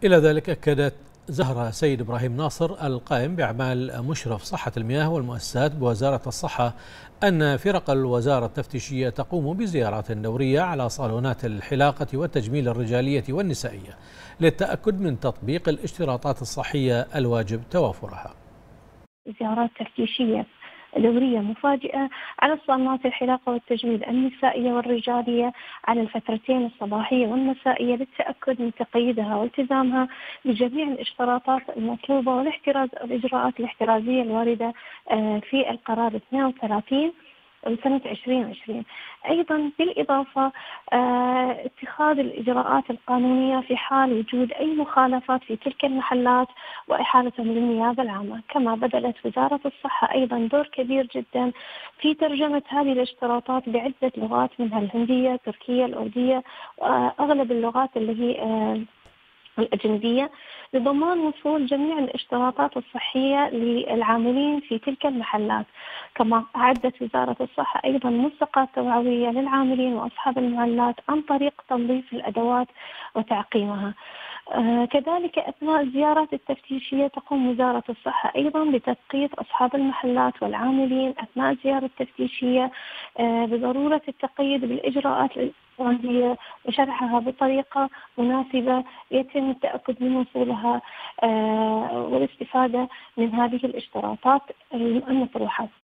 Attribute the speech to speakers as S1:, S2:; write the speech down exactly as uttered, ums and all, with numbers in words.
S1: إلى ذلك أكدت زهرة سيد إبراهيم ناصر القائم بأعمال مشرف صحة المياه والمؤسسات بوزارة الصحة أن فرق الوزارة التفتيشية تقوم بزيارات دورية على صالونات الحلاقة والتجميل الرجالية والنسائية للتأكد من تطبيق الاشتراطات الصحية الواجب توافرها.
S2: زيارات تفتيشية دورية مفاجئة على صالونات الحلاقة والتجميل النسائية والرجالية على الفترتين الصباحية والمسائية للتأكد من تقييدها والتزامها بجميع الاشتراطات المطلوبة والاحتراز الإجراءات الاحترازية الواردة في القرار اثنين وثلاثين سنة ألفين وعشرين. أيضا بالإضافة اتخاذ الإجراءات القانونية في حال وجود أي مخالفات في تلك المحلات وإحالتهم للنيابة العامة. كما بذلت وزارة الصحة أيضا دور كبير جدا في ترجمة هذه الاشتراطات بعدة لغات منها الهندية، التركية، الأردية وأغلب اللغات اللي هي الأجنبية لضمان وصول جميع الاشتراطات الصحية للعاملين في تلك المحلات. كما أعدت وزارة الصحة أيضا ملصقات توعوية للعاملين وأصحاب المحلات عن طريق تنظيف الأدوات وتعقيمها. آه كذلك أثناء الزيارات التفتيشية تقوم وزارة الصحة أيضا بتثقيف أصحاب المحلات والعاملين أثناء الزيارة التفتيشية آه بضرورة التقييد بالإجراءات الإلكترونية وشرحها بطريقة مناسبة يتم التأكد من وصولها آه والاستفادة من هذه الاشتراطات المطروحة.